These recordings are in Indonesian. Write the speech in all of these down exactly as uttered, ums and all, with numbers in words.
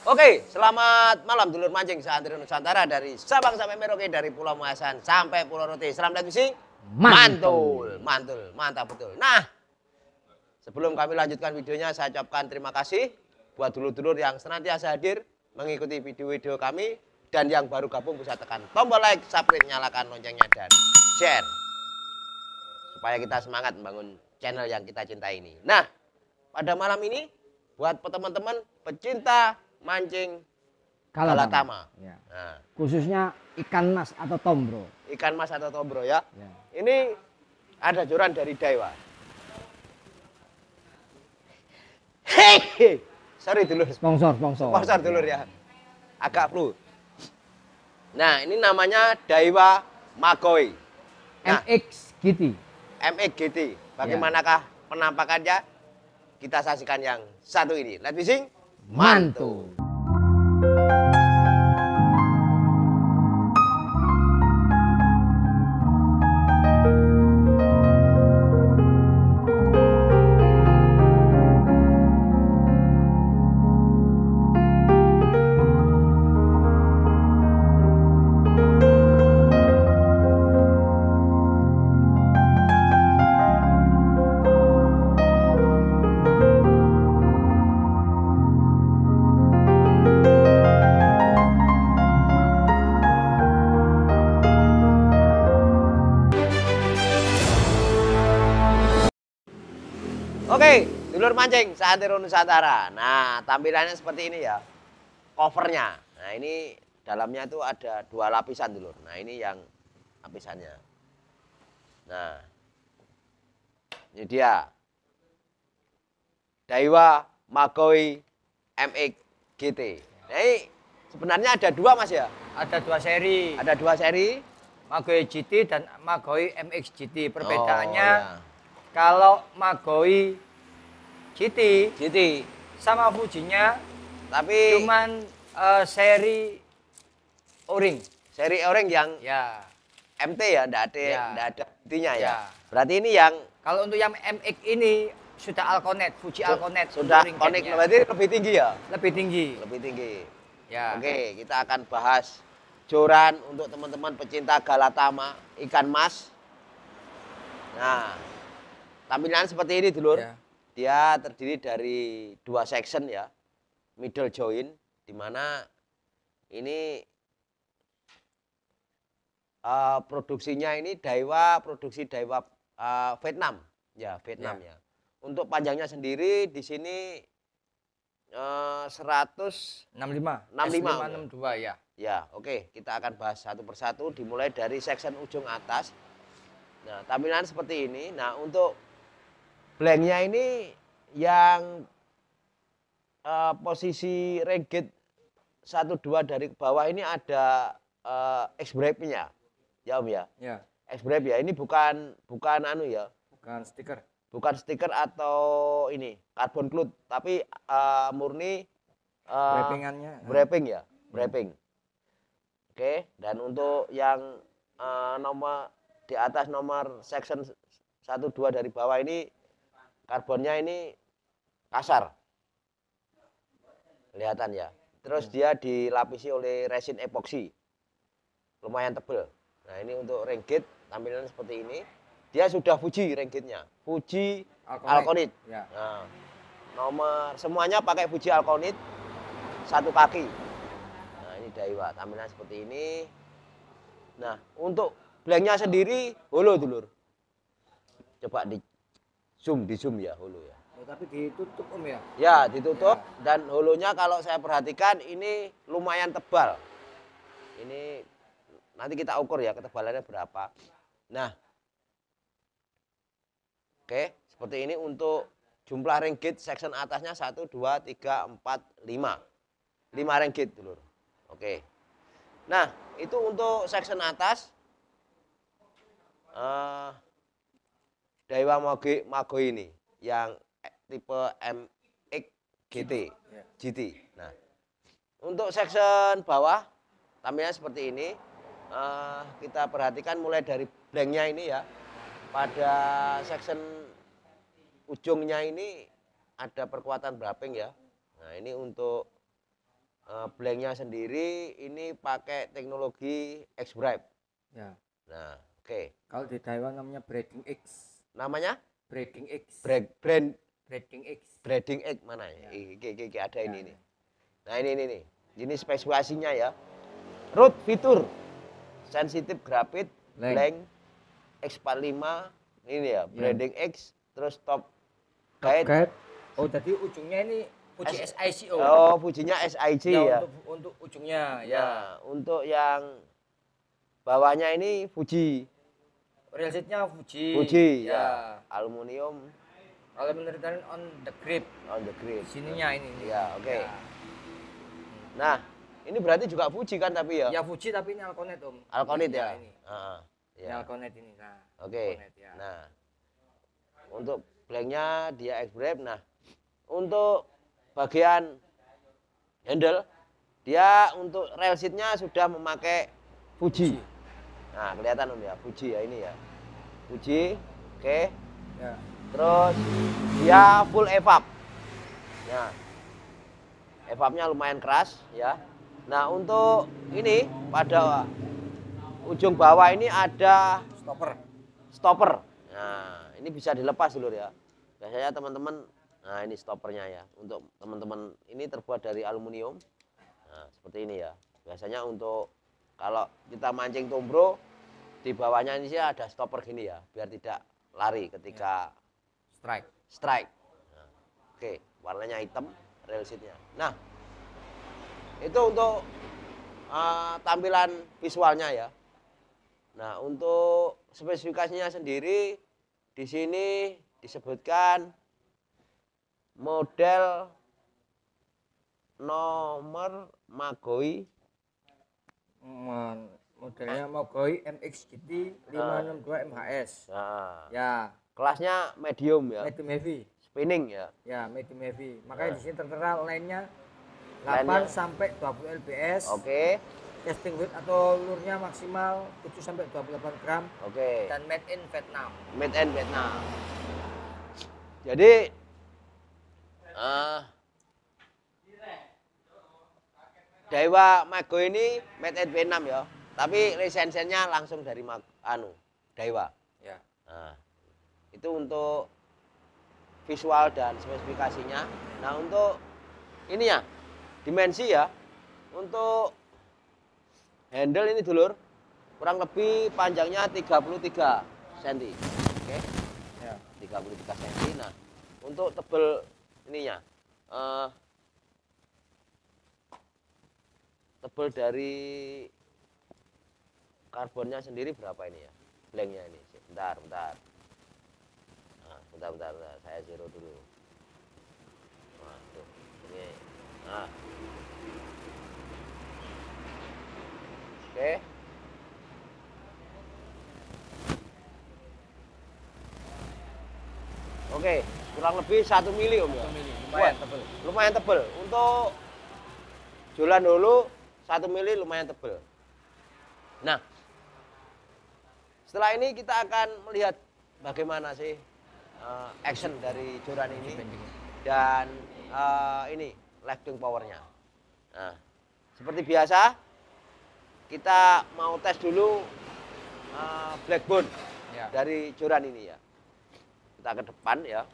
Oke, selamat malam dulur mancing seantero Nusantara dari Sabang sampai Merauke, dari Pulau Maasan sampai Pulau Rote. Selamat datang di mantul, mantul, mantap betul. Nah, sebelum kami lanjutkan videonya, saya ucapkan terima kasih buat dulur-dulur yang senantiasa hadir mengikuti video-video kami, dan yang baru gabung bisa tekan tombol like, subscribe, nyalakan loncengnya dan share supaya kita semangat membangun channel yang kita cintai ini. Nah, pada malam ini buat teman-teman pecinta mancing Galatama, ya. Nah, khususnya ikan mas atau tombro. Ikan mas atau tombro ya. ya. Ini ada joran dari Daiwa. Hehehe, sorry dulur. Sponsor, sponsor. Sponsor dulur ya. Agak flu. Nah, ini namanya Daiwa Magoi. Nah, M X G T. M X G T. Bagaimanakah penampakannya? Kita saksikan yang satu ini. Let me sing. Mantul. Oke, dulur mancing seantero Nusantara. Nah, tampilannya seperti ini ya. Covernya. Nah, ini dalamnya itu ada dua lapisan dulur. Nah, ini yang lapisannya. Nah, ini dia. Daiwa Magoi M X G T. Nah, ini sebenarnya ada dua Mas ya? Ada dua seri. Ada dua seri. Magoi G T dan Magoi M X G T. Perbedaannya, Oh, ya. kalau Magoi G T, G T sama Fujinya tapi cuman uh, seri O-ring. seri O-ring yang Ya. M T ya, enggak ada, Ya. enggak ada intinya ya. Ya. Berarti ini yang Kalau untuk yang M X ini sudah Alconet, Fuji Alconet. sudah O-ring connect, catnya. berarti lebih tinggi ya? Lebih tinggi. Lebih tinggi. Ya. Oke, kita akan bahas joran untuk teman-teman pecinta Galatama, ikan mas. Nah, tampilan seperti ini dulur. Ya. Dia terdiri dari dua section ya, middle joint, di mana ini uh, produksinya ini Daiwa, produksi Daiwa uh, Vietnam, ya Vietnam ya. ya. Untuk panjangnya sendiri di sini uh, seratus enam puluh lima. enam puluh lima. S lima enam dua ya. Ya, oke, kita akan bahas satu persatu, dimulai dari section ujung atas. Nah, tampilan seperti ini. Nah, untuk blanknya ini yang uh, posisi reggae satu dua dari bawah ini ada uh, X-Brave-nya. Ya Om ya. Ya. X-Brave ya. Ini bukan bukan anu ya. Bukan stiker. Bukan stiker atau ini carbon cloth, tapi uh, murni uh, Wrappingannya. wrapping ya, wrapping. Oke, dan untuk yang uh, nomor di atas nomor section satu dua dari bawah ini karbonnya ini kasar, kelihatan ya. Terus hmm. dia dilapisi oleh resin epoksi, lumayan tebel. Nah, ini untuk ring gate tampilannya seperti ini. Dia sudah Fuji ring gate-nya, Fuji Alconit. Ya. Nah, nomor semuanya pakai Fuji Alconit satu kaki. Nah, ini Daiwa tampilannya seperti ini. Nah, untuk blanknya sendiri holo dulur. Coba di zoom, di zoom ya holo ya. Oh, tapi ditutup Om ya? Ya, ditutup ya. Dan holonya kalau saya perhatikan ini lumayan tebal. Ini nanti kita ukur ya ketebalannya berapa. Nah, oke, seperti ini untuk jumlah ring gate section atasnya satu, dua, tiga, empat, lima. lima ring gate dulur. Oke. Nah, itu untuk section atas. Uh, Daiwa Magoi ini yang tipe M X G T, G T. Nah, untuk section bawah tampilannya seperti ini. Uh, kita perhatikan mulai dari blanknya ini ya. Pada section ujungnya ini ada perkuatan wrapping ya. Nah, ini untuk Uh, blanknya sendiri ini pakai teknologi X-Bribe. Ya. Nah, oke. Okay. Kalau di Taiwan namanya breeding X. Namanya? Breeding X. Brand, brand breeding X. Breeding X mana ya? Iki, iki, iki ada Ya, ini ya. nih. Nah ini ini nih. Ini spesifikasinya ya. Root fitur, sensitive graphite, Blank. blank, X empat puluh lima, ini ya, Ya. Breeding X, terus top Top guide. guide. Oh, jadi ujungnya ini Fuji S- S I C O. Oh, Fujinya S I C ya, ya. Untuk, untuk ujungnya Ya, ya. untuk yang bawahnya ini Fuji. Railsetnya Fuji. Fuji ya. ya. Aluminium Kalau meneritan on the grip. on the grid. Sininya ini. ini. Ya, oke. Ya. Nah, ini berarti juga Fuji kan tapi ya? Ya Fuji tapi ini Alconet Om. Alkonit Ini, ya? Ini. Ah, Ini ya. Alconet ini. Nah. Oke. Alconet, ya. Nah, untuk blanknya dia X-Brave. Nah, untuk bagian handle dia untuk rail seatnya sudah memakai Fuji. Nah, kelihatan Om ya, Fuji ya ini ya. Fuji. Oke. Ya. Terus dia full evap. Nah, evapnya lumayan keras ya. Nah, untuk ini pada ujung bawah ini ada Stopper. stopper. Nah, ini bisa dilepas dulu ya. Biasanya teman-teman, nah ini stoppernya ya. Untuk teman-teman ini terbuat dari aluminium. Nah, seperti ini ya. Biasanya untuk kalau kita mancing tombro, di bawahnya ini sih ada stopper gini ya, biar tidak lari ketika Strike. strike. Nah, oke, warnanya hitam, rail seatnya. Nah, itu untuk uh, tampilan visualnya ya. Nah, untuk spesifikasinya sendiri di sini disebutkan model nomor Magoi. Hmm, modelnya Mogoi M X G T lima enam dua M H S. Nah, Ya, kelasnya medium ya, medium heavy. spinning ya. Ya, medium heavy. Makanya Nah. di sini tertera line-nya Line-nya. delapan sampai dua puluh lbs. Oke, Casting weight atau lurnya maksimal tujuh sampai dua puluh delapan gram oke. dan made in Vietnam. Made in Vietnam. Jadi uh, Daiwa Mago ini made in Vietnam ya, tapi lisensinya langsung dari Mag anu Daiwa. Ya. Nah, itu untuk visual dan spesifikasinya. Nah, untuk ini ya, dimensi ya, untuk handle ini dulur, kurang lebih panjangnya tiga puluh tiga sentimeter. Oke, Ya. tiga puluh tiga sentimeter. Nah, untuk tebel ininya, eh, tebel dari karbonnya sendiri berapa ini ya? Blanknya ini, bentar, bentar. Nah, bentar, bentar, bentar, saya zero dulu. Nah, tuh, ini, nah. Oke. Oke, kurang lebih satu mili om ya. Lumayan Wah, tebel. Lumayan tebel. Untuk jualan dulu satu mili lumayan tebel. Nah, setelah ini kita akan melihat bagaimana sih uh, action dari joran ini dan uh, ini lifting powernya. Nah, seperti biasa kita mau tes dulu uh, blackbone Ya. dari joran ini ya. Kita ke depan ya.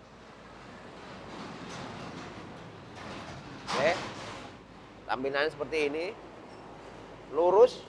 Oke. Tampilannya seperti ini. Lurus.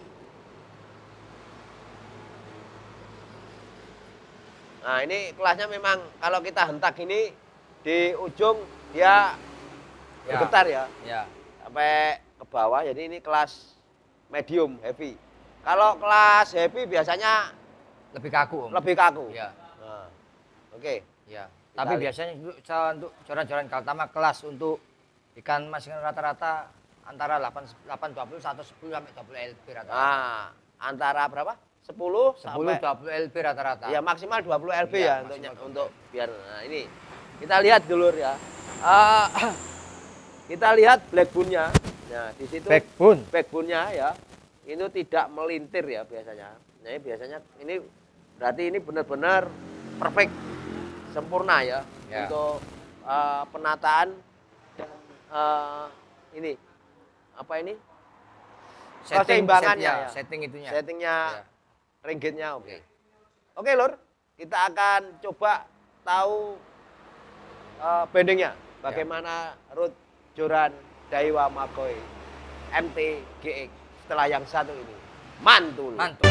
Nah, ini kelasnya memang kalau kita hentak ini di ujung dia Ya. bergetar ya. Ya. Sampai ke bawah. Jadi ini kelas medium heavy. Kalau kelas heavy biasanya Lebih kaku om. lebih kaku. Ya. Nah, oke. Ya. Kita Tapi lihat. biasanya untuk sa- untuk joran-joran kaltama kelas untuk ikan mas yang rata-rata antara delapan delapan dua puluh satu sepuluh sampai dua puluh lb rata-rata. Nah, antara berapa? sepuluh sepuluh sampai dua puluh lb rata-rata. ya maksimal dua puluh lb Iya, ya maksimal untuk dua puluh untuk biar nah ini kita lihat dulur ya. Eh, kita lihat blackbone-nya. Nah, di situ Backbone. backbone-nya ya. Itu tidak melintir ya biasanya. Nah, ini biasanya ini berarti ini benar-benar perfect sempurna ya, Ya. untuk eh, penataan dan eh, ini apa ini? Setting Keseimbangannya setnya, ya. setting itunya. Settingnya Ya. ringgitnya oke. Oke lur, kita akan coba tahu uh, bendingnya. Bagaimana root joran Daiwa Makoi M T G X setelah yang satu ini. Mantul. Mantul.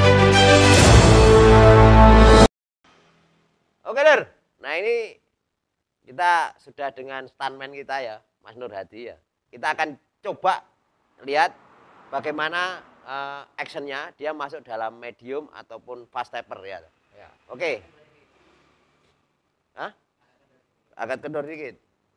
Oke lur, nah ini kita sudah dengan stuntman kita ya, Mas Nur Hadi ya. Kita akan coba lihat bagaimana uh, actionnya dia masuk dalam medium ataupun fast stepper ya. Ya. Oke. Hah? Agak kendor dikit.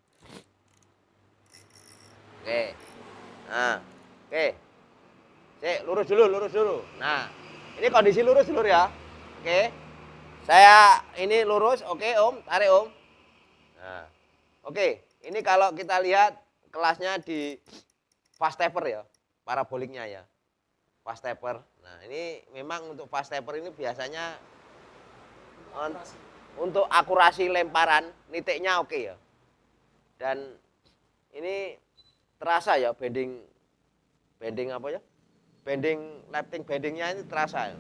Oke. Nah, oke. Cek, lurus dulu, lurus dulu. Nah, ini kondisi lurus dulu ya. Oke. Saya ini lurus, oke Om, tarik Om. Nah, oke. Ini kalau kita lihat kelasnya di fast stepper ya, paraboliknya ya. Fast stepper. Nah, ini memang untuk fast stepper ini biasanya untuk akurasi lemparan nitiknya oke ya. Dan ini terasa ya bending bending apa ya? Bending lifting bendingnya ini terasa ya.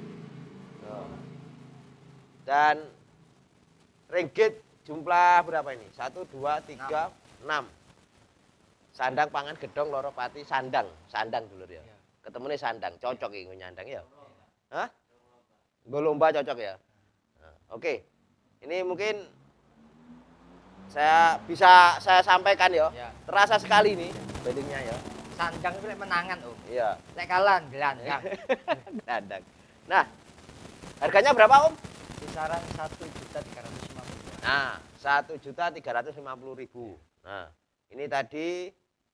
Dan ringgit jumlah berapa ini? satu, dua, tiga, enam. Sandang pangan gedong loro pati sandang, sandang dulu ya. Ketemunya sandang, cocok ini nyandang ya. Hah? Golomba cocok ya. Nah, oke. Ini mungkin saya bisa saya sampaikan ya. Ya. Terasa sekali nih bendingnya ya. Sandang itu lek menangan, Om. Iya. Lek kalah gelandang. Gelandang. Nah, harganya berapa Om? Kisaran satu juta tiga ratus lima puluh. Nah, satu juta tiga ratus lima puluh ribu. Nah, ini tadi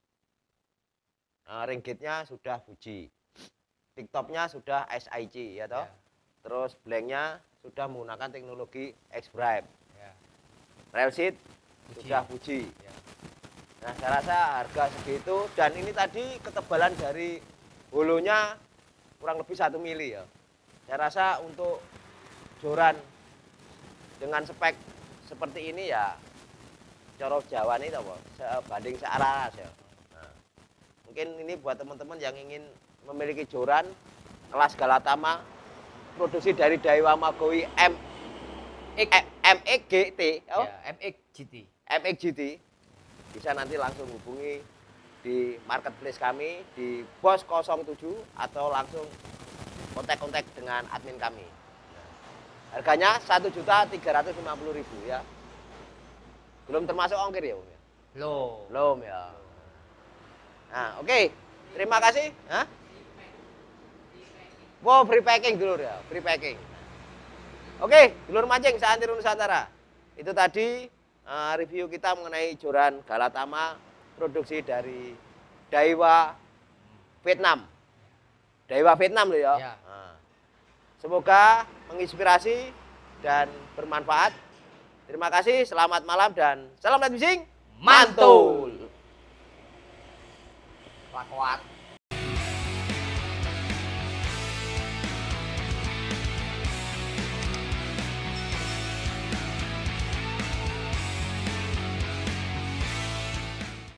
uh, ringgitnya sudah Fuji. TikToknya sudah S I C ya toh. Ya. Terus blanknya sudah menggunakan teknologi X-Bribe. Ya. Rail seat Fuji. sudah Fuji. Ya. Nah, saya rasa harga segitu dan ini tadi ketebalan dari holonya kurang lebih satu mili ya. Saya rasa untuk joran dengan spek seperti ini ya coro Jawa ini apa sebanding searah ya. Nah, mungkin ini buat teman-teman yang ingin memiliki joran kelas Galatama produksi dari Daiwa Makoi M M X G T oh? Ya, M X G T. M X G T bisa nanti langsung hubungi di marketplace kami di Bos nol tujuh atau langsung kontak-kontak dengan admin kami. Harganya satu juta tiga ratus lima puluh ribu ya. Belum termasuk ongkir ya, Om ya? Loh. Belum ya. Nah, oke. Okay. Terima kasih. Hah? Wow, free packing dulu ya, free packing. Oke, okay, dulur mancing seantero Nusantara. Itu tadi uh, review kita mengenai joran Galatama produksi dari Daiwa Vietnam. Daiwa Vietnam loh ya. Ya. Nah, semoga menginspirasi dan bermanfaat. Terima kasih, selamat malam dan salam light fishing. Mantul. Lakuat.